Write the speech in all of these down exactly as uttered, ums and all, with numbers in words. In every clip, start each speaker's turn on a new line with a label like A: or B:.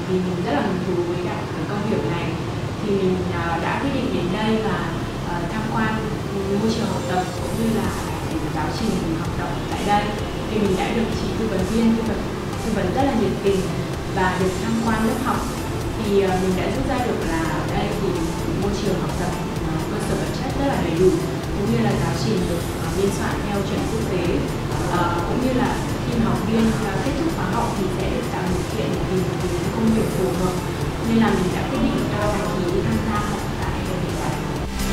A: vì mình rất là hứng thú với cả công việc này, thì mình đã quyết định đến đây và tham quan môi trường học tập cũng như là giáo trình học tập tại đây. Thì mình đã được chị tư vấn viên tư vấn, tư vấn rất là nhiệt tình và được tham quan lớp học. Thì mình đã rút ra được là ở đây thì môi trường học tập, cơ sở vật chất rất là đầy đủ, cũng như là giáo trình được biên soạn theo chuẩn quốc tế, cũng như là khi học viên kết thúc khóa học thì sẽ được tạo điều kiện để tìm kiếm công việc phù hợp, nên là mình đã quyết định đăng ký tham gia học tại đơn vị này.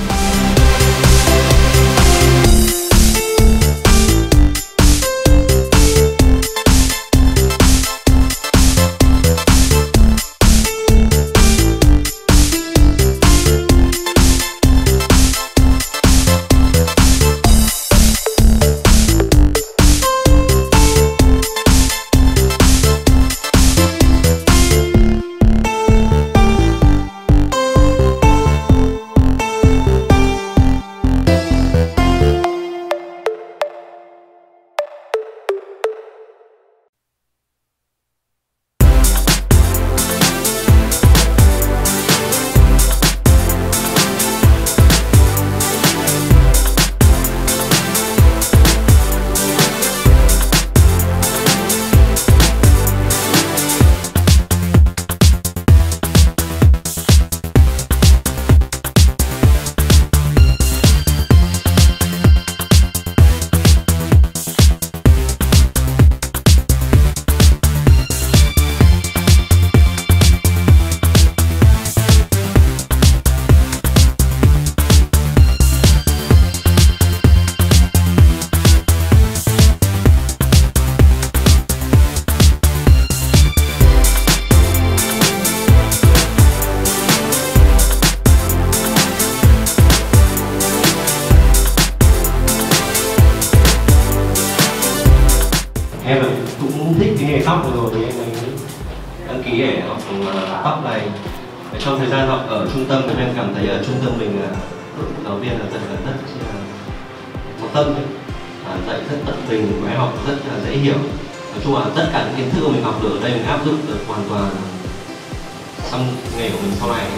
B: Em cũng thích cái nghề tóc rồi thì em ấy đăng ký để học tóc này. Trong thời gian học ở trung tâm thì em cảm thấy ở trung tâm mình giáo viên là rất là rất có tâm ấy. Dạy rất tận tình, máy học rất là dễ hiểu. Nói chung là tất cả những kiến thức mà mình học được ở đây mình áp dụng được hoàn toàn trong nghề của mình sau này.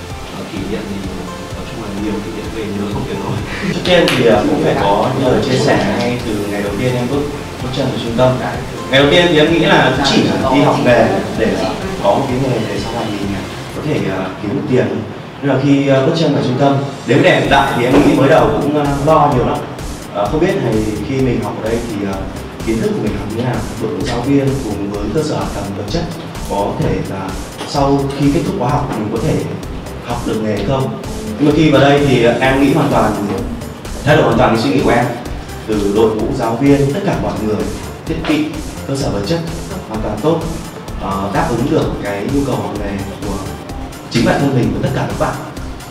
B: Ở kỷ niệm thì nói chung là nhiều kỷ niệm về nhớ không thể nói.
C: Trước tiên thì cũng phải có những lời chia sẻ ngay từ ngày đầu tiên em bước bước chân vào trung tâm. Ngày đầu tiên thì em nghĩ là chỉ đi học nghề để có một cái nghề để sau này mình có thể kiếm được tiền. Nhưng mà khi bước chân vào trung tâm, đến đèn hiện tại thì em nghĩ mới đầu cũng lo nhiều lắm. À, không biết thì khi mình học ở đây thì uh, kiến thức của mình học như thế nào, đội ngũ giáo viên cùng với cơ sở hạ tầng vật chất có thể là sau khi kết thúc khóa học mình có thể học được nghề không. Nhưng mà khi vào đây thì em nghĩ hoàn toàn thay đổi hoàn toàn cái suy nghĩ của em, từ đội ngũ giáo viên, tất cả mọi người, thiết bị, cơ sở vật chất hoàn toàn tốt, uh, đáp ứng được cái nhu cầu học nghề của chính bản thân mình và tất cả các bạn.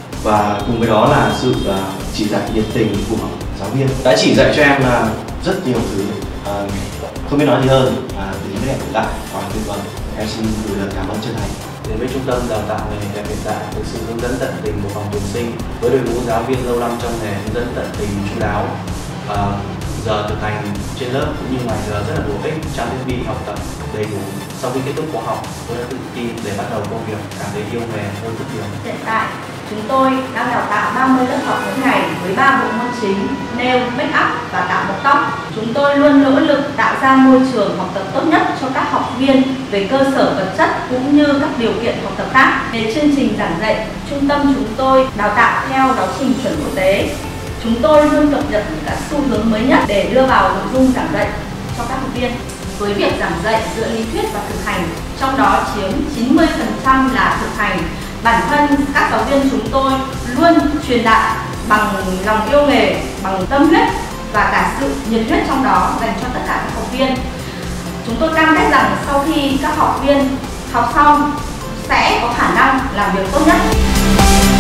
C: Và cùng với đó là sự uh, chỉ dạy nhiệt tình của giáo viên đã chỉ dạy cho em là rất nhiều thứ, à, không biết nói gì hơn. À, đến với hiện tại còn tuyệt vời, em xin gửi lời cảm ơn chân thành.
D: Đến với trung tâm đào tạo nghề đẹp hiện tại được sự hướng dẫn tận tình của phòng tuyển sinh với đội ngũ giáo viên lâu năm trong nghề hướng dẫn tận tình chu đáo, à, giờ thực hành trên lớp cũng như ngoài giờ rất là bổ ích, trang thiết bị học tập đầy đủ. Sau khi kết thúc khóa học, tôi đã tự tin để bắt đầu công việc, cảm thấy yêu nghề hơn rất nhiều.
E: Hiện tại chúng tôi đang đào tạo ba mươi lớp học mỗi ngày với ba bộ môn chính: nail, make up và tạo mộc tóc. Chúng tôi luôn nỗ lực tạo ra môi trường học tập tốt nhất cho các học viên về cơ sở vật chất cũng như các điều kiện học tập khác. Về chương trình giảng dạy, trung tâm chúng tôi đào tạo theo giáo trình chuẩn quốc tế. Chúng tôi luôn cập nhật các xu hướng mới nhất để đưa vào nội dung giảng dạy cho các học viên. Với việc giảng dạy giữa lý thuyết và thực hành, trong đó chiếm chín mươi phần trăm là thực hành, bản thân các giáo viên chúng tôi luôn truyền đạt bằng lòng yêu nghề, bằng tâm huyết và cả sự nhiệt huyết trong đó dành cho tất cả các học viên. Chúng tôi cam kết rằng sau khi các học viên học xong sẽ có khả năng làm việc tốt nhất.